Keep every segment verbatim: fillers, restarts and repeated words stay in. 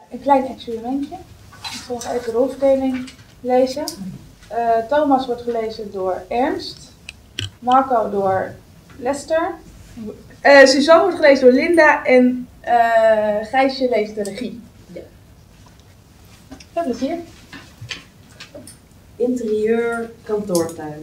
een klein experimentje. Ik zal nog even de rolverdeling lezen. Uh, Thomas wordt gelezen door Ernst. Marco door Lester. Uh, Suzanne wordt gelezen door Linda. En uh, Gijsje leest de regie. Ja. Veel plezier. Interieur kantoortuin.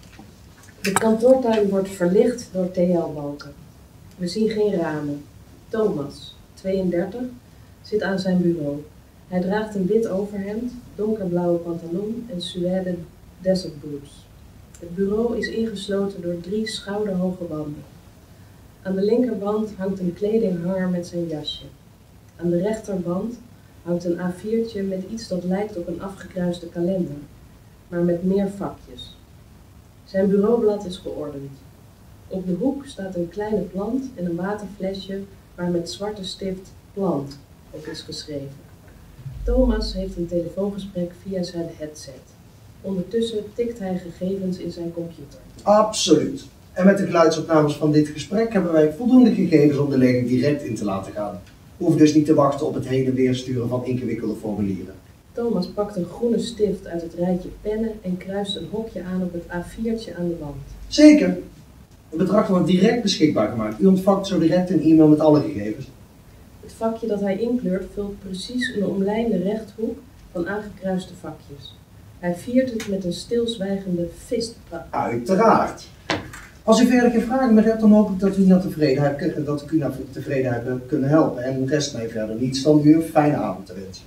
De kantoortuin wordt verlicht door T L-balken. We zien geen ramen. Thomas, tweeëndertig, zit aan zijn bureau. Hij draagt een wit overhemd, donkerblauwe pantalon en suède desert boots. Het bureau is ingesloten door drie schouderhoge wanden. Aan de linkerband hangt een kledinghanger met zijn jasje. Aan de rechterband hangt een A viertje met iets dat lijkt op een afgekruiste kalender, maar met meer vakjes. Zijn bureaublad is geordend. Op de hoek staat een kleine plant en een waterflesje waar met zwarte stift plant op is geschreven. Thomas heeft een telefoongesprek via zijn headset. Ondertussen tikt hij gegevens in zijn computer. Absoluut. En met de geluidsopnames van dit gesprek hebben wij voldoende gegevens om de leerling direct in te laten gaan. We hoeven dus niet te wachten op het heen en weer sturen van ingewikkelde formulieren. Thomas pakt een groene stift uit het rijtje pennen en kruist een hokje aan op het A viertje aan de wand. Zeker. Het bedrag wordt direct beschikbaar gemaakt. U ontvangt zo direct een e-mail met alle gegevens. Het vakje dat hij inkleurt vult precies een omlijnde rechthoek van aangekruiste vakjes. Hij viert het met een stilzwijgende fistpump. Uiteraard. Als u verder geen vragen meer hebt, dan hoop ik dat u naar tevredenheid, dat ik u naar tevredenheid heb kunnen helpen. En rest mij verder niets dan u een fijne avond te wensen.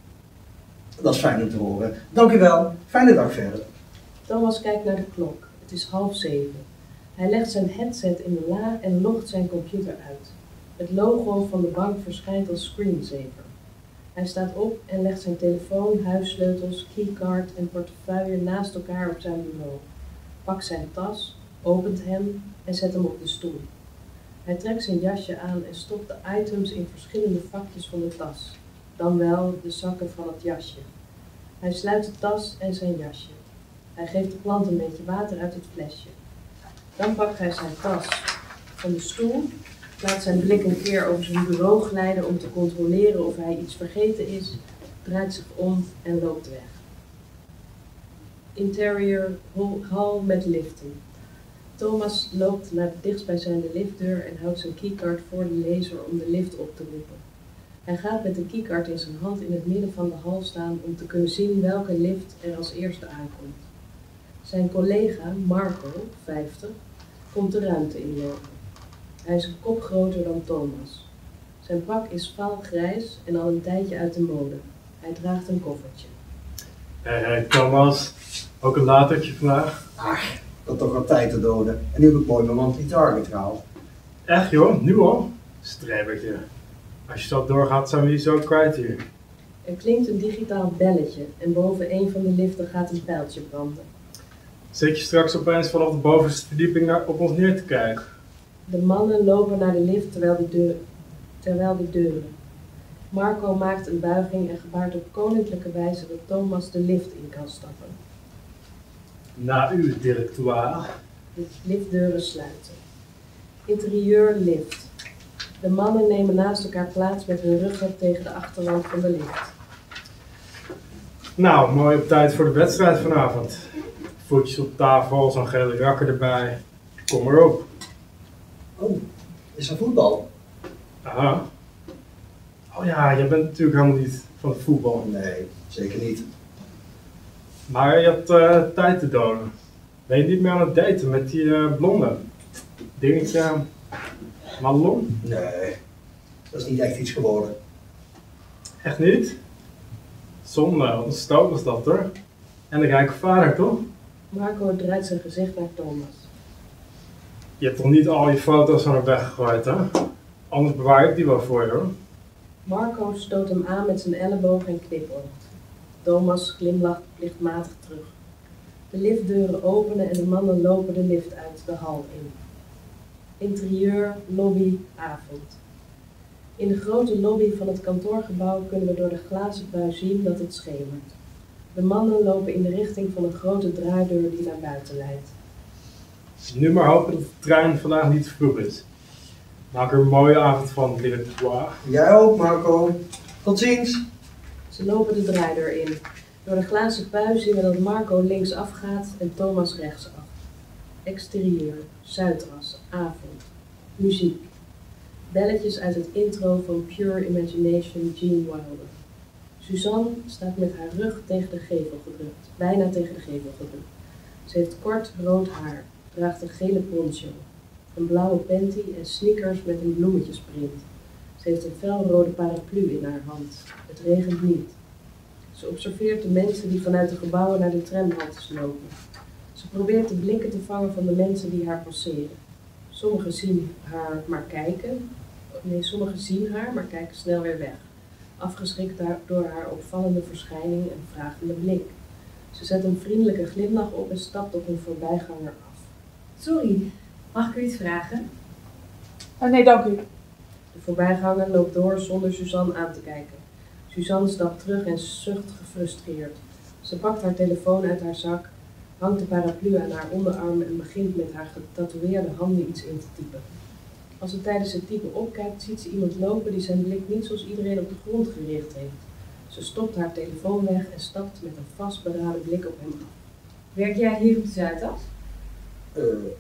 Dat is fijn om te horen. Dank u wel. Fijne dag verder. Thomas kijkt naar de klok. Het is half zeven. Hij legt zijn headset in de la en logt zijn computer uit. Het logo van de bank verschijnt als screensaver. Hij staat op en legt zijn telefoon, huissleutels, keycard en portefeuille naast elkaar op zijn bureau. Pakt zijn tas, opent hem en zet hem op de stoel. Hij trekt zijn jasje aan en stopt de items in verschillende vakjes van de tas. Dan wel de zakken van het jasje. Hij sluit de tas en zijn jasje. Hij geeft de plant een beetje water uit het flesje. Dan pakt hij zijn tas van de stoel, laat zijn blik een keer over zijn bureau glijden om te controleren of hij iets vergeten is, draait zich om en loopt weg. Interior hal met liften. Thomas loopt naar de dichtstbijzijnde liftdeur en houdt zijn keycard voor de lezer om de lift op te roepen. Hij gaat met de keycard in zijn hand in het midden van de hal staan om te kunnen zien welke lift er als eerste aankomt. Zijn collega, Marco, vijftig, komt de ruimte inlopen. Hij is een kop groter dan Thomas. Zijn pak is vaalgrijs en al een tijdje uit de mode. Hij draagt een koffertje. Hé, hey, hey, Thomas. Ook een latertje vandaag? Ach, dat toch wat tijd te doden. En nu heb ik mooi mijn monthly target gehaald. Echt joh, nu al? Strebertje. Als je dat doorgaat, zijn we die zo kwijt hier. Er klinkt een digitaal belletje en boven een van de liften gaat een pijltje branden. Zit je straks opeens vanaf de bovenste verdieping naar, op ons neer te kijken? De mannen lopen naar de lift terwijl de, deur, terwijl de deuren. Marco maakt een buiging en gebaart op koninklijke wijze dat Thomas de lift in kan stappen. Na u, directoire. De liftdeuren sluiten. Interieur lift. De mannen nemen naast elkaar plaats met hun ruggen tegen de achterwand van de lift. Nou, mooi op tijd voor de wedstrijd vanavond. Voetjes op tafel, zo'n gele rakker erbij. Kom maar op. Oh, is er voetbal? Aha. Oh ja, jij bent natuurlijk helemaal niet van het voetbal. Nee, zeker niet. Maar je hebt uh, tijd te doden. Ben je niet meer aan het daten met die uh, blonde? Dingetje, Madelon? Nee, dat is niet echt iets geworden. Echt niet? Zonde, wat een stoot was dat hoor. En een rijke vader toch? Marco draait zijn gezicht naar Thomas. Je hebt toch niet al je foto's aan hem weggegooid, hè? Anders bewaar ik die wel voor je, hoor. Marco stoot hem aan met zijn elleboog en knipoogt. Thomas glimlacht plichtmatig terug. De liftdeuren openen en de mannen lopen de lift uit de hal in. Interieur, lobby, avond. In de grote lobby van het kantoorgebouw kunnen we door de glazen buis zien dat het schemert. De mannen lopen in de richting van een grote draaideur die naar buiten leidt. Nu maar hopen dat de trein vandaag niet te vroeg is. Maak er een mooie avond van, directoire. Jij ook, Marco. Tot ziens. Ze lopen de draaideur in. Door de glazen pui zien we dat Marco linksaf gaat en Thomas rechtsaf. Exterieur, Zuidras, avond, muziek. Belletjes uit het intro van Pure Imagination Gene Wilder. Suzanne staat met haar rug tegen de gevel gedrukt, bijna tegen de gevel gedrukt. Ze heeft kort rood haar, draagt een gele poncho, een blauwe panty en sneakers met een bloemetjesprint. Ze heeft een felrode paraplu in haar hand. Het regent niet. Ze observeert de mensen die vanuit de gebouwen naar de tramhaltes lopen. Ze probeert de blikken te vangen van de mensen die haar passeren. Sommigen zien haar maar kijken. Nee, sommigen zien haar, maar kijken snel weer weg. Afgeschrikt door haar opvallende verschijning en vragende blik. Ze zet een vriendelijke glimlach op en stapt op een voorbijganger af. Sorry, mag ik u iets vragen? Oh, nee, dank u. De voorbijganger loopt door zonder Suzanne aan te kijken. Suzanne stapt terug en zucht gefrustreerd. Ze pakt haar telefoon uit haar zak, hangt de paraplu aan haar onderarm en begint met haar getatoeëerde handen iets in te typen. Als ze tijdens het typen opkijkt, ziet ze iemand lopen die zijn blik niet zoals iedereen op de grond gericht heeft. Ze stopt haar telefoon weg en stapt met een vastberaden blik op hem af. Werk jij hier op de Zuidas? Uh,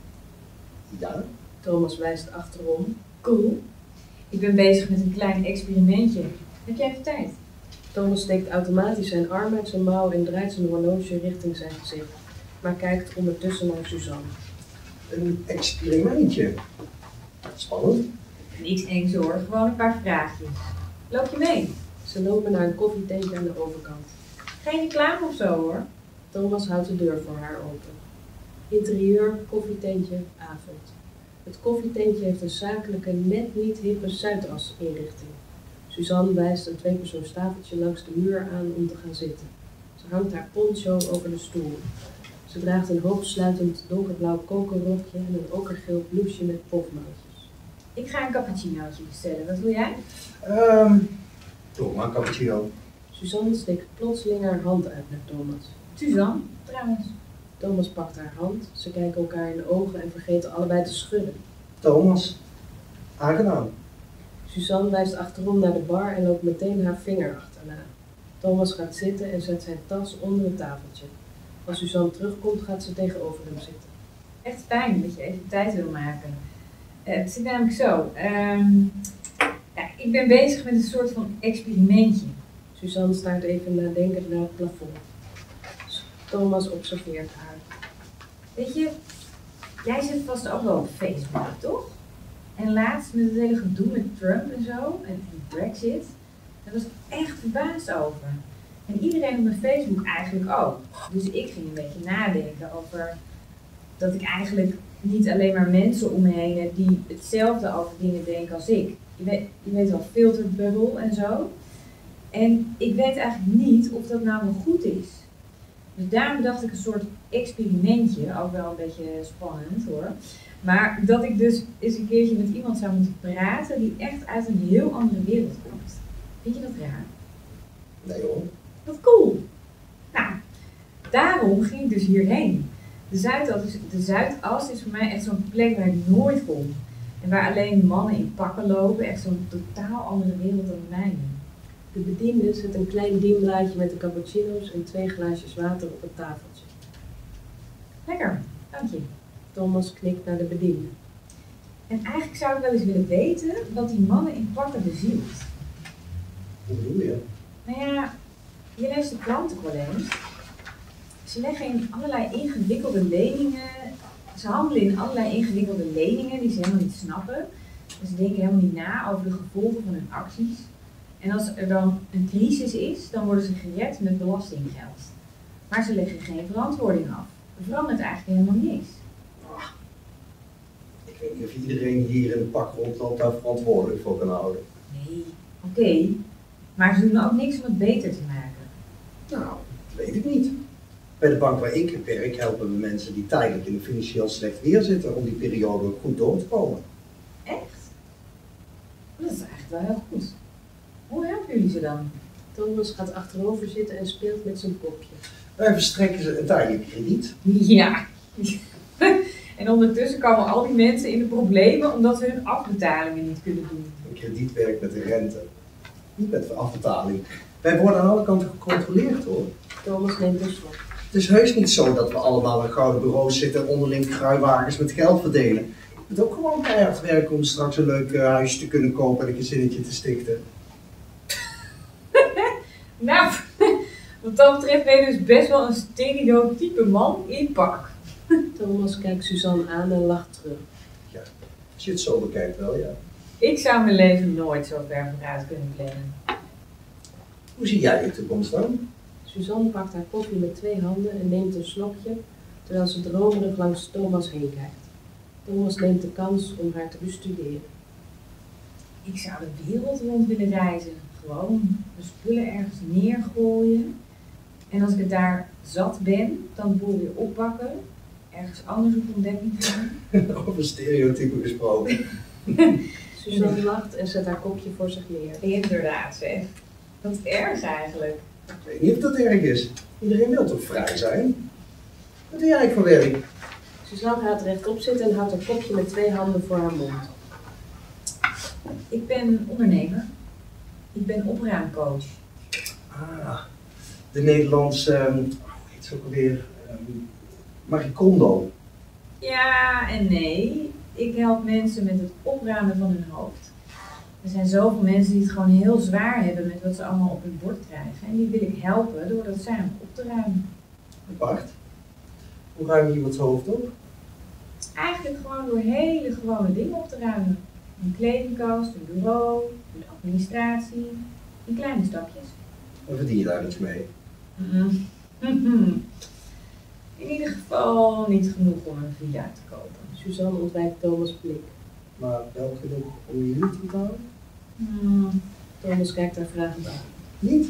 ja. Thomas wijst achterom. Cool. Ik ben bezig met een klein experimentje. Heb jij even tijd? Thomas steekt automatisch zijn arm uit zijn mouw en draait zijn horloge richting zijn gezicht, maar kijkt ondertussen naar Suzanne. Een experimentje. Spannend. Niks engs hoor, gewoon een paar vraagjes. Loop je mee? Ze lopen naar een koffietentje aan de overkant. Geen reclame of zo hoor. Thomas houdt de deur voor haar open. Interieur, koffietentje, avond. Het koffietentje heeft een zakelijke, net niet hippe Zuidas inrichting. Suzanne wijst een tweepersoonstafeltje langs de muur aan om te gaan zitten. Ze hangt haar poncho over de stoel. Ze draagt een hoogsluitend donkerblauw kokerrokje en een okergeel blouseje met pofmouwtjes. Ik ga een cappuccinootje bestellen. Wat wil jij? Ehm, um, doe maar een cappuccino. Suzanne steekt plotseling haar hand uit naar Thomas. Suzanne, trouwens. Thomas pakt haar hand, ze kijken elkaar in de ogen en vergeten allebei te schudden. Thomas, aangenaam. Suzanne wijst achterom naar de bar en loopt meteen haar vinger achterna. Thomas gaat zitten en zet zijn tas onder het tafeltje. Als Suzanne terugkomt, gaat ze tegenover hem zitten. Echt fijn dat je even tijd wil maken. Uh, het zit namelijk zo. Um, ja, ik ben bezig met een soort van experimentje. Suzanne staart even nadenkend naar het plafond. Thomas observeert haar. Weet je, jij zit vast ook wel op Facebook, toch? En laatst met het hele gedoe met Trump en zo, en de Brexit, daar was ik echt verbaasd over. En iedereen op mijn Facebook eigenlijk ook. Dus ik ging een beetje nadenken over dat ik eigenlijk niet alleen maar mensen om me heen heb die hetzelfde over dingen denken als ik. Je weet, je weet wel, filterbubble en zo. En ik weet eigenlijk niet of dat nou wel goed is. Dus daarom bedacht ik een soort experimentje, ook wel een beetje spannend hoor. Maar dat ik dus eens een keertje met iemand zou moeten praten die echt uit een heel andere wereld komt. Vind je dat raar? Nee hoor. Wat cool. Nou, daarom ging ik dus hierheen. De Zuidas is, de Zuidas is voor mij echt zo'n plek waar ik nooit kom. En waar alleen mannen in pakken lopen, echt zo'n totaal andere wereld dan de mijne. De bediende zet een klein dienblaadje met de cappuccino's en twee glaasjes water op het tafeltje. Lekker, dank je. Thomas knikt naar de bediende. En eigenlijk zou ik wel eens willen weten wat die mannen in pakken bezielt. Hoe bedoel je? Nou ja, je leest de krant toch wel eens. Ze leggen in allerlei ingewikkelde leningen, ze handelen in allerlei ingewikkelde leningen die ze helemaal niet snappen. En ze denken helemaal niet na over de gevolgen van hun acties. En als er dan een crisis is, dan worden ze gered met belastinggeld. Maar ze leggen geen verantwoording af. Er verandert eigenlijk helemaal niks. Ah, ik weet niet of je iedereen hier in de pak rondloopt daar verantwoordelijk voor kan houden. Nee, oké. Okay. Maar ze doen ook niks om het beter te maken. Nou, dat weet ik niet. Bij de bank waar ik werk helpen we mensen die tijdelijk in een financieel slecht weer zitten om die periode goed door te komen. Echt? Dat is eigenlijk wel heel goed. Hoe helpen jullie ze dan? Thomas gaat achterover zitten en speelt met zijn kopje. Wij verstrekken ze een tijdelijk krediet. Ja. En ondertussen komen al die mensen in de problemen omdat ze hun afbetalingen niet kunnen doen. Een krediet werkt met de rente. Niet met afbetaling. Wij worden aan alle kanten gecontroleerd hoor. Thomas neemt een slok. Het is heus niet zo dat we allemaal aan gouden bureaus zitten en onderling kruiwagens met geld verdelen. Je moet ook gewoon keihard werken om straks een leuk uh, huisje te kunnen kopen en een gezinnetje te stichten. Nou, wat dat betreft ben je dus best wel een stereotype man in pak. Thomas kijkt Suzanne aan en lacht terug. Ja, als je het zo bekijkt wel, ja. Ik zou mijn leven nooit zo ver vooruit kunnen plannen. Hoe zie jij je toekomst dan? Suzanne pakt haar koffie met twee handen en neemt een slokje, terwijl ze dromerig langs Thomas heen kijkt. Thomas neemt de kans om haar te bestuderen. Ik zou de wereld rond willen reizen. Gewoon de spullen ergens neergooien. En als ik het daar zat ben, dan de boel weer oppakken. Ergens anders op ontdekking gaan. Over stereotypen gesproken. Suzanne lacht en zet haar kopje voor zich neer. Inderdaad zeg. Wat erg eigenlijk. Ik weet niet of dat erg is. Iedereen wil toch vrij zijn? Wat doe jij eigenlijk voor werk? Suzanne gaat rechtop zitten en houdt haar kopje met twee handen voor haar mond. Ik ben ondernemer. Ik ben opruimcoach. Ah, de Nederlandse, um, hoe heet ze ook alweer? Um, Marie Kondo. Ja en nee. Ik help mensen met het opruimen van hun hoofd. Er zijn zoveel mensen die het gewoon heel zwaar hebben met wat ze allemaal op hun bord krijgen. En die wil ik helpen door dat samen op te ruimen. Apart. Hoe ruim je iemands hoofd op? Eigenlijk gewoon door hele gewone dingen op te ruimen. Een kledingkast, een bureau, een administratie, in kleine stapjes. En verdien je daar iets mee? Mm-hmm. In ieder geval niet genoeg om een villa te kopen. Suzanne ontwijkt Thomas' blik. Maar wel genoeg om je niet te betalen? Hmm. Thomas kijkt haar vragend aan. Niet?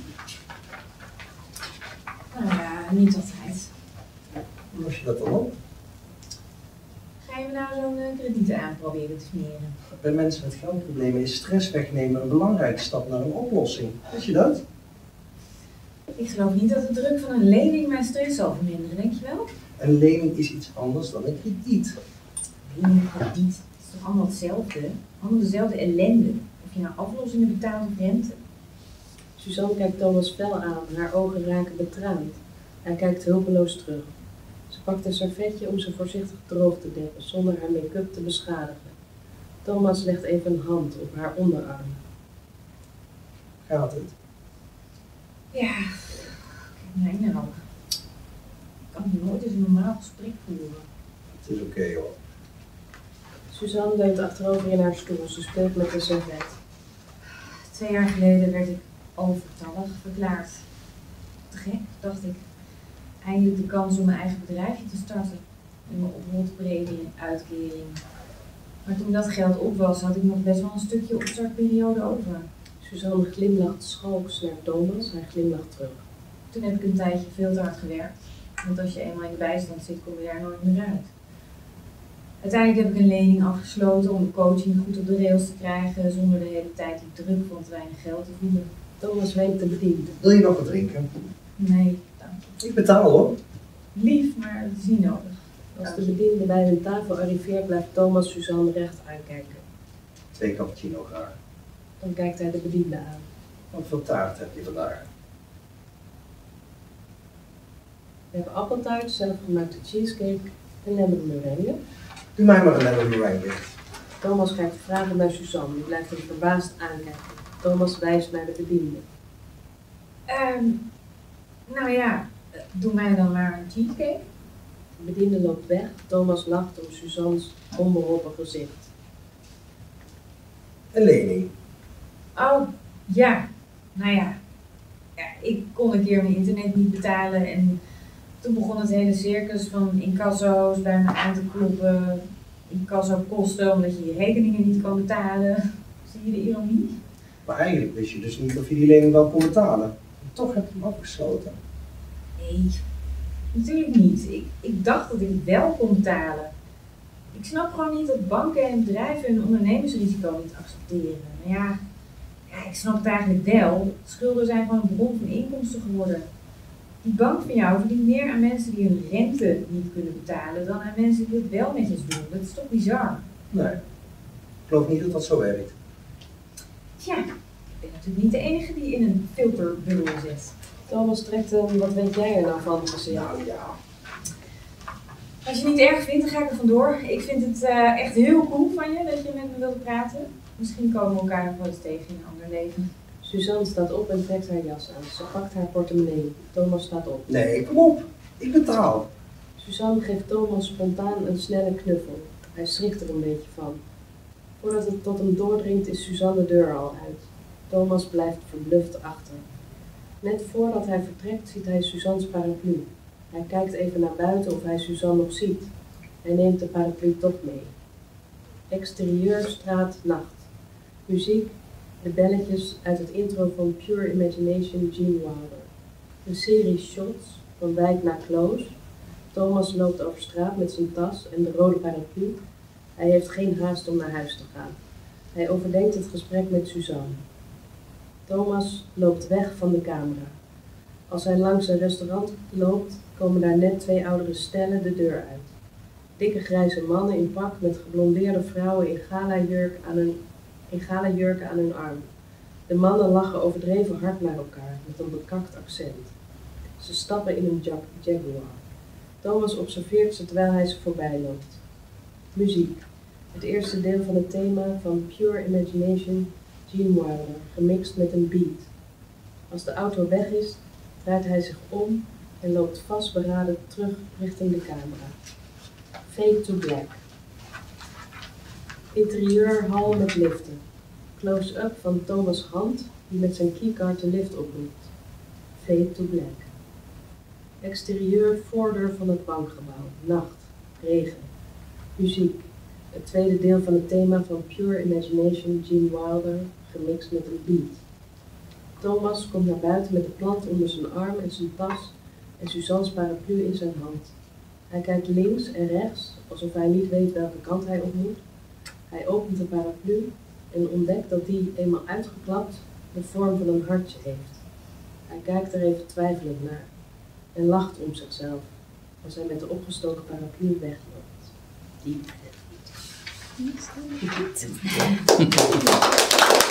Nou ja, niet altijd. Hoe los je dat dan op? Ga je me nou zo'n uh, krediet aan proberen te smeren? Bij mensen met geldproblemen is stress wegnemen een belangrijke stap naar een oplossing. Wist je dat? Ik geloof niet dat de druk van een lening mijn stress zal verminderen, denk je wel? Een lening is iets anders dan een krediet. Lening en krediet, het is toch allemaal hetzelfde? Allemaal dezelfde ellende. Of je nou aflossingen betaalt of rente. Suzanne kijkt Thomas fel aan, haar ogen raken betraand. Hij kijkt hulpeloos terug. Ze pakt een servetje om ze voorzichtig droog te deppen, zonder haar make-up te beschadigen. Thomas legt even een hand op haar onderarm. Gaat het? Ja, kijk mij nou. Ik kan nooit eens een normaal gesprek voeren. Het is oké hoor. Suzanne leunt achterover in haar stoel. Ze speelt met een servet. Twee jaar geleden werd ik overtallig verklaard. Te gek, dacht ik. Eindelijk de kans om mijn eigen bedrijfje te starten. En mijn oprotpremie en uitkering. Maar toen dat geld op was, had ik nog best wel een stukje opstartperiode over. Suzanne glimlacht schalks naar Thomas. Hij glimlacht terug. Toen heb ik een tijdje veel te hard gewerkt. Want als je eenmaal in de bijstand zit, kom je daar nooit meer uit. Uiteindelijk heb ik een lening afgesloten om de coaching goed op de rails te krijgen, zonder de hele tijd die druk van te weinig geld te voelen. Thomas wenkt de bediende. Wil je nog wat drinken? Nee, dank je. Ik betaal hoor. Lief, maar het is niet nodig. Als de bediende bij hun tafel arriveert, blijft Thomas Suzanne recht aankijken. Twee cappuccino graag. Dan kijkt hij de bediende aan. Wat voor taart heb je vandaag? We hebben appeltaart, zelfgemaakte cheesecake en lemon meringue. Doe mij maar een lemon meringue. Thomas kijkt vragend naar Suzanne, die blijft hem verbaasd aankijken. Thomas wijst naar de bediende. Ehm, nou ja, doe mij dan maar een cheesecake. De bediende loopt weg. Thomas lacht om Suzanne's onbeholpen gezicht. Een lening. Oh, ja. Nou ja. ja. Ik kon een keer mijn internet niet betalen en toen begon het hele circus van incasso's bij me aan te kloppen. Incasso kosten omdat je je rekeningen niet kan betalen. Zie je de ironie? Maar eigenlijk wist je dus niet of je die lening wel kon betalen. En toch heb je hem afgesloten. Nee, natuurlijk niet. Ik, ik dacht dat ik het wel kon betalen. Ik snap gewoon niet dat banken en bedrijven hun ondernemersrisico niet accepteren. Maar ja, ja, ik snap het eigenlijk wel. Schulden zijn gewoon een bron van inkomsten geworden. Die bank van jou verdient meer aan mensen die hun rente niet kunnen betalen dan aan mensen die het wel netjes doen. Dat is toch bizar? Nee. Ik geloof niet dat dat zo werkt. Tja, ik ben natuurlijk niet de enige die in een filterbubbel zit. Thomas trekt hem, wat weet jij er nou van, gezicht? Nou ja. Als je het niet erg vindt, dan ga ik er vandoor. Ik vind het uh, echt heel cool van je dat je met me wilt praten. Misschien komen we elkaar nog wel eens tegen in een ander leven. Suzanne staat op en trekt haar jas aan. Ze pakt haar portemonnee. Thomas staat op. Nee, kom op. Ik betaal. Suzanne geeft Thomas spontaan een snelle knuffel. Hij schrikt er een beetje van. Voordat het tot hem doordringt is Suzanne de deur al uit. Thomas blijft verbluft achter. Net voordat hij vertrekt ziet hij Suzanne's paraplu. Hij kijkt even naar buiten of hij Suzanne nog ziet. Hij neemt de paraplu toch mee. Exterieur, straat, nacht. Muziek, de belletjes uit het intro van Pure Imagination, Gene Wilder. Een serie shots, van wijk naar close. Thomas loopt over straat met zijn tas en de rode paraplu. Hij heeft geen haast om naar huis te gaan. Hij overdenkt het gesprek met Suzanne. Thomas loopt weg van de camera. Als hij langs een restaurant loopt, komen daar net twee oudere stellen de deur uit. Dikke grijze mannen in pak met geblondeerde vrouwen in gala-jurk aan hun, in gala-jurken aan hun arm. De mannen lachen overdreven hard naar elkaar, met een bekakt accent. Ze stappen in een jag Jaguar. Thomas observeert ze terwijl hij ze voorbij loopt. Muziek. Het eerste deel van het thema van Pure Imagination, Gene Wilder, gemixt met een beat. Als de auto weg is, draait hij zich om en loopt vastberaden terug richting de camera. Fade to black. Interieur hal met liften. Close-up van Thomas' hand die met zijn keycard de lift oproept. Fade to black. Exterieur voordeur van het bankgebouw. Nacht. Regen. Muziek. Het tweede deel van het thema van Pure Imagination, Gene Wilder, gemixt met een beat. Thomas komt naar buiten met de plant onder zijn arm en zijn tas en Suzanne's paraplu in zijn hand. Hij kijkt links en rechts, alsof hij niet weet welke kant hij op moet. Hij opent de paraplu en ontdekt dat die, eenmaal uitgeklapt, de vorm van een hartje heeft. Hij kijkt er even twijfelend naar en lacht om zichzelf als hij met de opgestoken paraplu wegloopt. Diep. Niet.